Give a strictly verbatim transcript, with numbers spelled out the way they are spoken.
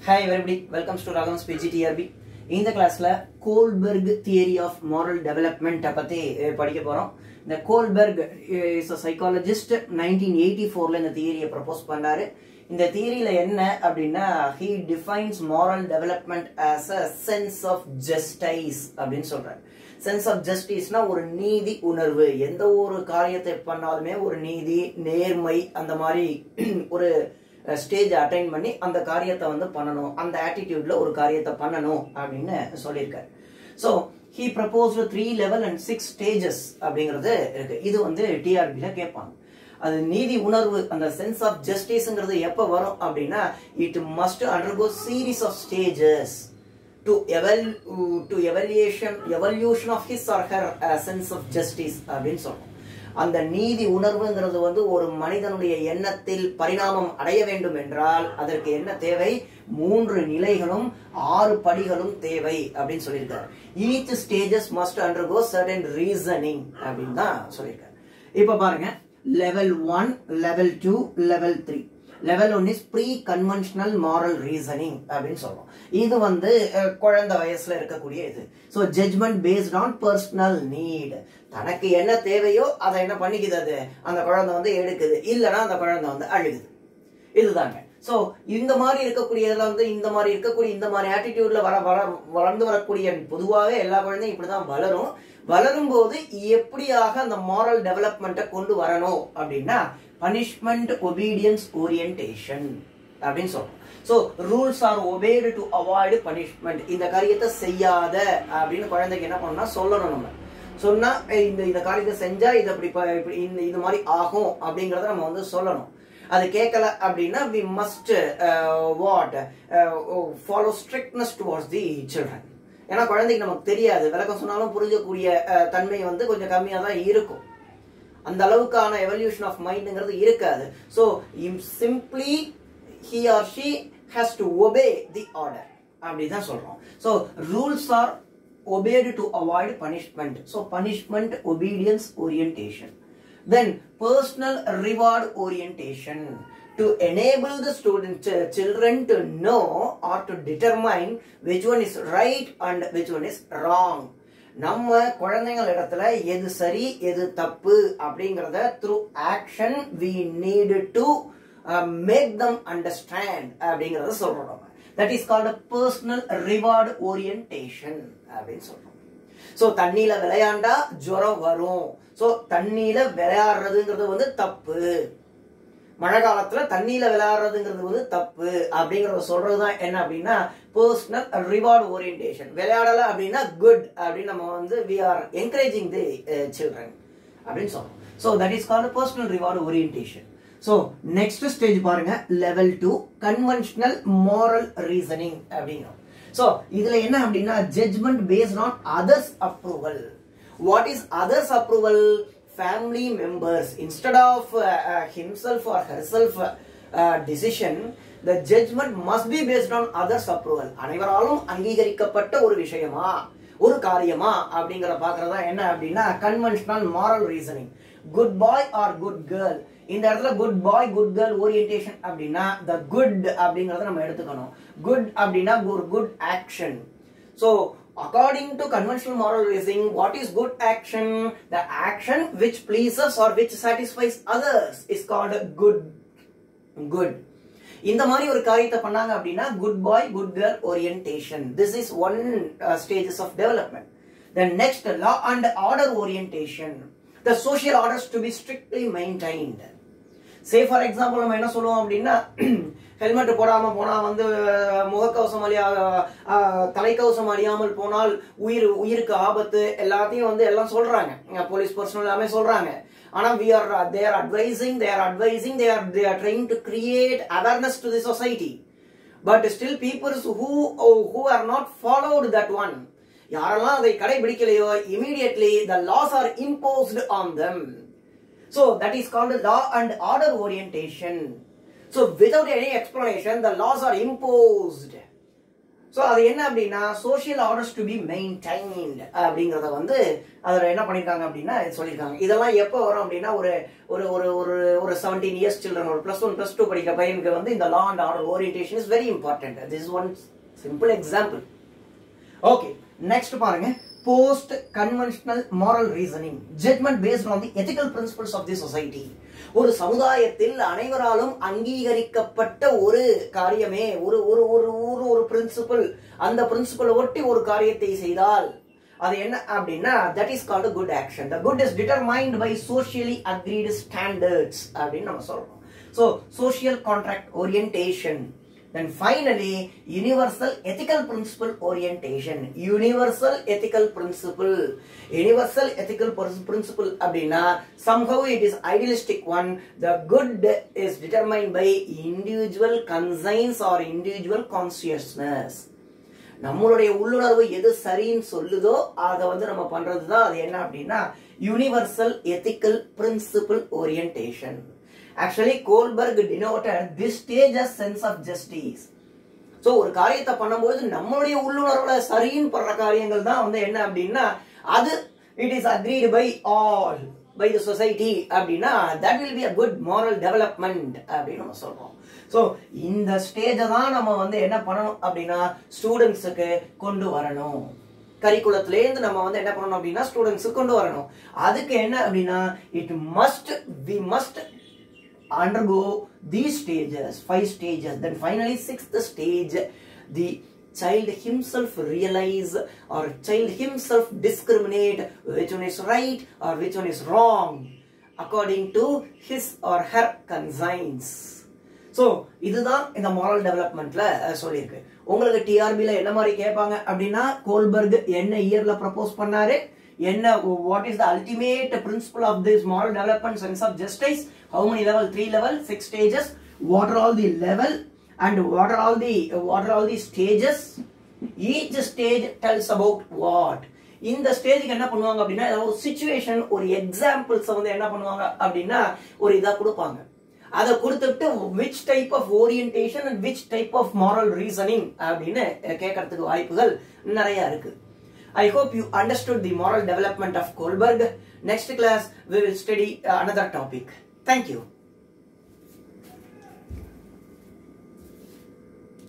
Hi everybody, welcome to Ragham's P G T R B. In the class la Kohlberg theory of moral development பத்தி படிக்க போறோம். இந்த Kohlberg is a psychologist. nineteen eighty-four ல இந்த தியரியை propose பண்ணாரு. இந்த தியரியில என்ன அப்படின்னா he defines moral development as a sense of justice அப்படின்னு சொல்றாரு. சென்ஸ் ஆஃப் ஜஸ்டிஸ்னா ஒரு நீதி உணர்வு. எந்த ஒரு காரியத்தை பண்ணாலுமே ஒரு நீதி நேர்மை அந்த மாதிரி ஒரு ஸ்டேஜ் அட்டைன் பண்ணி அந்த காரியத்தை வந்து பண்ணணும், அந்த ஆட்டிடியூட்ல ஒரு காரியத்தை பண்ணணும் அப்படின்னு சொல்லியிருக்காரு. So he proposed three level and six stages அப்படிங்கிறது இருக்கு. இது வந்து டிஆர்பில கேட்பாங்க. அது நீதி உணர்வு, அந்த சென்ஸ் ஆஃப் ஜஸ்டிஸ்ங்கிறது எப்ப வரும் அப்படின்னா it must undergo series of stages to eval to evaluation evolution of his or her uh, sense of justice அப்படின்னு சொல்றோம். அந்த நீதி உணர்வுங்கிறது வந்து ஒரு மனிதனுடைய எண்ணத்தில் பரிணாமம் அடைய வேண்டும் என்றால் அதற்கு என்ன தேவை? மூன்று நிலைகளும் ஆறு படிகளும் தேவை அப்படின்னு சொல்லியிருக்காரு. each stages must undergo certain reasoning அப்படின்னு தான் சொல்லியிருக்காரு. இப்ப பாருங்க, level one, level two, level three. Level one is pre conventional moral reasoning அப்படின்னு சொல்றோம். இது வந்து குழந்தை வயசுல இருக்கக்கூடிய இது. So judgment based on personal need. தனக்கு என்ன தேவையோ அதை என்ன பண்ணிக்குது, அது அந்த குழந்தை வந்து எடுக்குது, இல்லைன்னா அந்த குழந்தை வந்து அழுகுது. இதுதாங்க. ஸோ இந்த மாதிரி இருக்கக்கூடியதுல வந்து இந்த மாதிரி இருக்கக்கூடிய இந்த மாதிரி ஆட்டிடியூட்ல வர வள வளர்ந்து வரக்கூடிய பொதுவாகவே எல்லா குழந்தையும் இப்படிதான் வளரும். வளரும் போது எப்படியாக அந்த மாரல் டெவலப்மெண்ட்டை கொண்டு வரணும் அப்படின்னா பனிஷ்மெண்ட் ஒபீடியன்ஸ் ஓரியன்டேஷன் அப்படின்னு சொல்றோம். So rules are obeyed to avoid punishment. இந்த காரியத்தை செய்யாத அப்படின்னு குழந்தைக்கு என்ன பண்ணணும்னா சொல்லணும். நம்ம சொன்னா இந்த இந்த காரியத்தை செஞ்சா இது அப்படி இந்த இது மாதிரி ஆகும் அப்படிங்கறத நம்ம வந்து சொல்லணும். அது கேட்கல அப்படின்னா we must uh, what uh, follow strictness towards the children. ஏன்னா குழந்தைக்கு நமக்கு தெரியாது, விளக்கம் சொன்னாலும் புரிஞ்சக்கூடிய தன்மை வந்து கொஞ்சம் கம்மியா தான் இருக்கும். அந்த அளவுக்கான எவல்யூஷன் ஆஃப் மைண்ட்ங்கிறது இருக்காது. So simply he or she has to obey the order அப்படிதான் சொல்றோம். ஸோ ரூல்ஸ் ஆர் obeyed to avoid punishment. So punishment obedience orientation. Then personal reward orientation to enable the student uh, children to know or to determine which one is right and which one is wrong. நம்ம குழந்தைகள் இடத்துல எது சரி எது தப்பு அப்படிங்கறத through action we need to uh, make them understand அப்படிங்கறத சொல்றோம். That is called a personal reward orientation அப்படின்னு சொல்றோம். சோ தண்ணியில விளையாண்டா ஜுரம் வரும். சோ தண்ணியில விளையாடுறதுங்கிறது வந்து தப்பு. மழை காலத்துல தண்ணியில விளையாடுறதுங்கிறது வந்து தப்பு அப்படிங்கறத சொல்றதுதான் என்ன அப்படின்னா பர்சனல் ரிவார்ட் ஓரியன்டேஷன். விளையாடல அப்படின்னா குட் அப்படின்னு நம்ம வந்து we are encouraging the uh, children அப்படின்னு சொல்றோம். So that is called personal reward orientation. So next stage பாருங்க, level two conventional moral reasoning அப்படிங்கிறோம். So இதுல என்ன அப்படின்னா judgment based on others approval. What is others approval? Family members. Instead of uh, uh, himself or herself uh, decision, the judgment must be based on others approval. அனைவராலும் அங்கீகரிக்கப்பட்ட ஒரு விஷயமா ஒரு காரியமா அப்படிங்கறத பாக்குறதா என்ன அப்படின்னா conventional moral reasoning. Good boy or good girl. இந்த இடத்துல good boy good girl orientation அப்படின்னா the good அப்படிங்கறத நம்ம எடுத்துக்கணும். குட் அப்படின்னா ஒரு good action. So according to conventional moral reasoning, what is good action? The action which pleases or which satisfies others is called good. Good. இந்த மாதிரி ஒரு காரியத்தை பண்ணாங்க அப்படின்னா good boy good girl orientation. This is one uh, stages of development. Then next, law and order orientation. The social orders to be strictly maintained. Say for example நம்ம என்ன சொல்லுவோம் அப்படின்னா ஹெல்மெட் போடாம போனா வந்து முகக்கவசம் அணியா தலைக்கவசம் அணியாமல் போனால் உயிர் உயிருக்கு ஆபத்து எல்லாத்தையும் வந்து எல்லாம் சொல்றாங்க, போலீஸ் பர்சனல் எல்லாமே சொல்றாங்க. ஆனா we are they are advising they are advising they are they are trying to create awareness to the society, but still people who who are not followed that one, யாரெல்லாம் அதை கடைபிடிக்கலையோ immediately the laws are imposed on them. So that is called law and order orientation. So without any explanation the laws are imposed. So அது என்ன அப்படின்னா social orders to be maintained அப்படிங்கிறத வந்து அதில் என்ன பண்ணியிருக்காங்க அப்படின்னா சொல்லியிருக்காங்க. இதெல்லாம் எப்போ வரும் அப்படின்னா ஒரு ஒரு ஒரு ஒரு ஒரு செவன்டீன் இயர்ஸ் சில்ட்ரன் ஒரு பிளஸ் ஒன் பிளஸ் டூ படிக்கிற பையனுக்கு வந்து இந்த law and order orientation is very important. This one simple example. Okay, next பாருங்க. Post conventional moral reasoning judgment based on the ethical principles of the society. ஒரு சமுதாயத்தில் அனைவராலும் அங்கீகரிக்கப்பட்ட ஒரு காரியமே ஒரு ஒரு ஒரு ஒரு ஒரு பிரின்சிபல், அந்த பிரின்சிபலை ஒட்டி ஒரு காரியத்தை செய்தால் அது என்ன அப்படின்னா that is called good action. The good is determined by socially agreed standards அப்படின்னு நம்ம சொல்றோம். So social contract orientation. Then finally, universal ethical principle orientation. Universal ethical principle. Universal ethical principle abdina somehow it is idealistic one. The good is determined by individual conscience or individual consciousness. நம்மளுடைய உள்ளுணர்வு எது சரின்னு சொல்லுதோ அதை வந்து நம்ம பண்றதுதான் அது என்ன அப்படின்னா universal ethical principle orientation. Actually, Kohlberg denoted this stage as sense of justice. So, ஒரு காரியத்தை பண்ணும்போது நம்மளுடைய உள்ளுணர்வுல சரின்னு படுற காரியங்கள் தான் வந்து என்ன அப்படின்னா அது it is agreed by all, by the society அப்படின்னா that will be a good moral development அப்படின்னு நம்ம சொல்றோம். ஸோ இந்த ஸ்டேஜை தான் நம்ம வந்து என்ன பண்ணணும் அப்படின்னா ஸ்டூடெண்ட்ஸுக்கு கொண்டு வரணும். கரிக்குலத்திலேருந்து நம்ம வந்து என்ன பண்ணணும் அப்படின்னா ஸ்டூடெண்ட்ஸுக்கு கொண்டு வரணும். அதுக்கு என்ன அப்படின்னா it must we must undergo these stages, five stages. Then finally sixth stage, the child himself realize or child himself discriminate which one is right or which one is wrong according to his or her conscience. So இதுதான் இந்த moral developmentல சொல்லியிருக்கு. உங்களுக்கு டிஆர்பில என்ன மாதிரி கேட்பாங்க அப்படின்னா Goldberg என்ன இயர்ல ப்ரப்போஸ் பண்ணாரு, என்ன what is the ultimate principle of this moral development sense of justice, how many level, three level, six stages, what are all the level and what are all the what are all the stages, each stage tells about what. இந்த ஸ்டேஜுக்கு என்ன பண்ணுவாங்க அப்படின்னா ஒரு situation ஒரு examples வந்து என்ன பண்ணுவாங்க அப்படின்னா ஒரு இதா கொடுப்பாங்க. அதை கொடுத்துட்டு which type of orientation and which type of moral reasoning அப்படின்னு கேட்கறதுக்கு வாய்ப்புகள் நிறைய இருக்கு. I hope you understood the moral development of Kohlberg. Next class we will study another topic. Thank you.